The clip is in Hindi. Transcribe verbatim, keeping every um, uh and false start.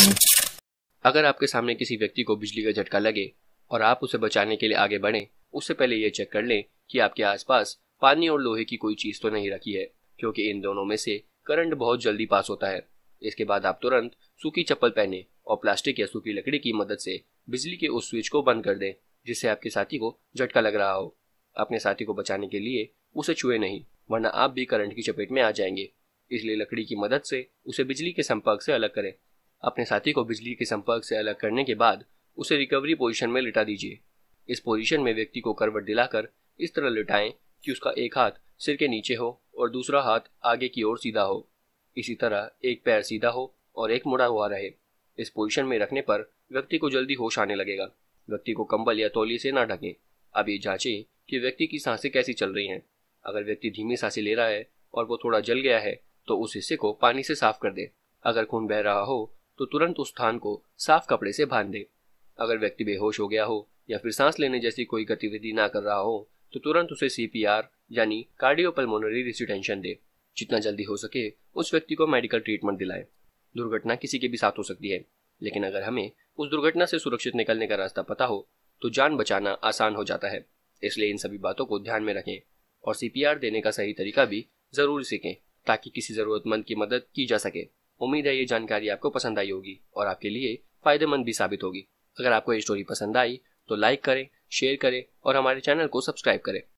अगर आपके सामने किसी व्यक्ति को बिजली का झटका लगे और आप उसे बचाने के लिए आगे बढ़ें, उससे पहले ये चेक कर लें कि आपके आसपास पानी और लोहे की कोई चीज तो नहीं रखी है, क्योंकि इन दोनों में से करंट बहुत जल्दी पास होता है। इसके बाद आप तुरंत सूखी चप्पल पहने और प्लास्टिक या सूखी लकड़ी की मदद से बिजली के उस स्विच को बंद कर दें जिससे आपके साथी को झटका लग रहा हो। अपने साथी को बचाने के लिए उसे छुए नहीं, वरना आप भी करंट की चपेट में आ जाएंगे। इसलिए लकड़ी की मदद से उसे बिजली के संपर्क से अलग करें। अपने साथी को बिजली के संपर्क से अलग करने के बाद उसे रिकवरी पोजीशन में लिटा दीजिए। इस पोजीशन में व्यक्ति को करवट दिलाकर इस तरह लिटाएं कि उसका एक हाथ सिर के नीचे हो और दूसरा हाथ आगे की ओर सीधा हो। इसी तरह एक पैर सीधा हो और एक मुड़ा हुआ रहे। इस पोजीशन में रखने पर व्यक्ति को जल्दी होश आने लगेगा। व्यक्ति को कंबल या तौलिए से ना ढकें। अब ये जांचें कि व्यक्ति की सांसें कैसी चल रही हैं। अगर व्यक्ति धीमी सांसें ले रहा है और वो थोड़ा जल गया है तो उस हिस्से को पानी से साफ कर दे। अगर खून बह रहा हो तो तुरंत उस स्थान को साफ कपड़े से बांध दे। अगर व्यक्ति बेहोश हो गया हो या फिर सांस लेने जैसी कोई गतिविधि ना कर रहा हो तो तुरंत उसे सी पी आर यानी कार्डियोपल्मोनरी रिसुटेंशन दे। जितना जल्दी हो सके उस व्यक्ति को मेडिकल ट्रीटमेंट दिलाएं। दुर्घटना किसी के भी साथ हो सकती है, लेकिन अगर हमें उस दुर्घटना से सुरक्षित निकलने का रास्ता पता हो तो जान बचाना आसान हो जाता है। इसलिए इन सभी बातों को ध्यान में रखें और सी पी आर देने का सही तरीका भी जरूर सीखें ताकि किसी जरूरतमंद की मदद की जा सके। उम्मीद है ये जानकारी आपको पसंद आई होगी और आपके लिए फायदेमंद भी साबित होगी। अगर आपको ये स्टोरी पसंद आई तो लाइक करें, शेयर करें और हमारे चैनल को सब्सक्राइब करें।